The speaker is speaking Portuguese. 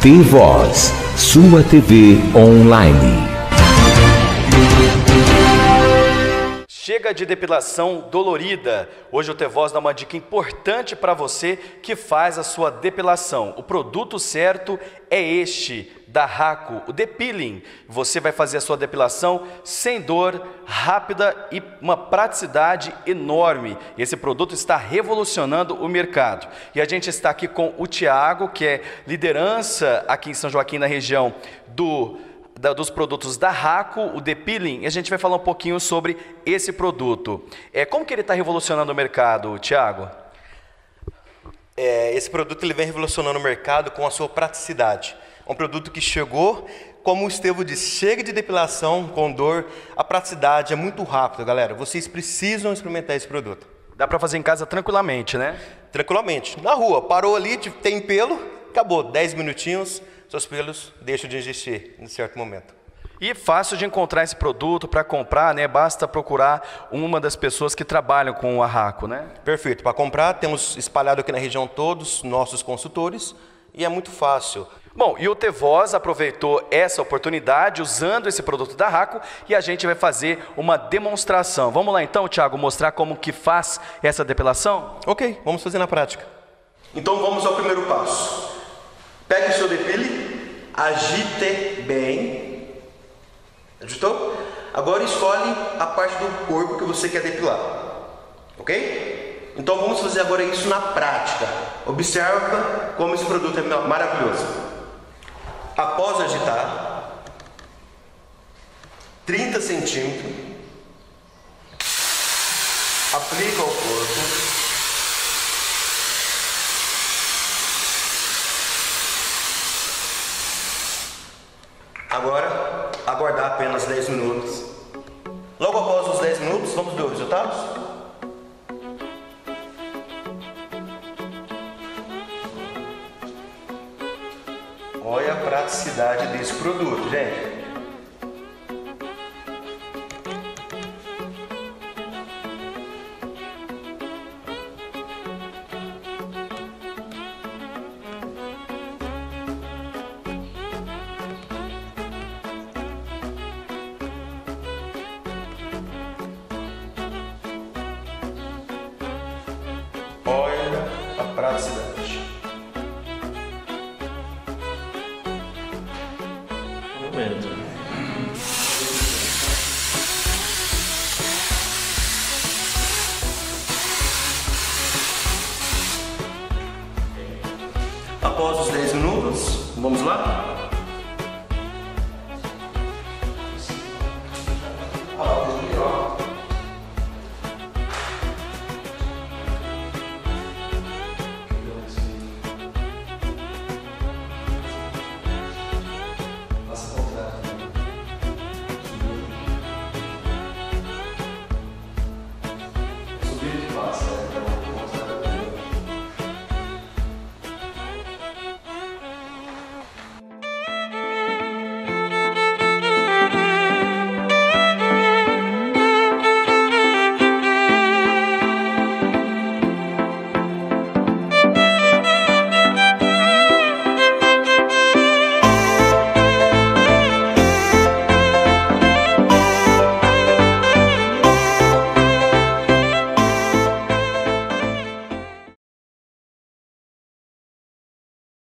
T-Voz, sua TV online. Chega de depilação dolorida. Hoje o T-Voz dá uma dica importante para você que faz a sua depilação. O produto certo é este, da Raco, o Depiling. Você vai fazer a sua depilação sem dor, rápida e uma praticidade enorme. Esse produto está revolucionando o mercado. E a gente está aqui com o Thiago, que é liderança aqui em São Joaquim, na região dos produtos da Raco, o Depiling, e a gente vai falar um pouquinho sobre esse produto. Como que ele está revolucionando o mercado, Thiago? Esse produto ele vem revolucionando o mercado com a sua praticidade. Um produto que chegou, como o Estevo disse, chega de depilação com dor, a praticidade é muito rápida, galera. Vocês precisam experimentar esse produto. Dá para fazer em casa tranquilamente, né? Tranquilamente. Na rua, parou ali, tem pelo, acabou, 10 minutinhos, seus pelos deixam de existir em certo momento. E fácil de encontrar esse produto para comprar, né? Basta procurar uma das pessoas que trabalham com a Raco, né? Perfeito. Para comprar, temos espalhado aqui na região todos nossos consultores e é muito fácil. Bom, e o T-Voz aproveitou essa oportunidade usando esse produto da Raco e a gente vai fazer uma demonstração. Vamos lá então, Thiago, mostrar como que faz essa depilação? Ok, vamos fazer na prática. Então vamos ao primeiro passo. Pegue o seu depile, agite bem. Agitou? Agora escolhe a parte do corpo que você quer depilar. Ok? Então vamos fazer agora isso na prática. Observa como esse produto é maravilhoso. Após agitar, 30 centímetros, aplica ao corpo. Agora, aguardar apenas 10 minutos. Logo após os 10 minutos, vamos ver os resultados? Olha a praticidade desse produto, gente. Olha a praticidade. Após os 10 minutos, vamos lá?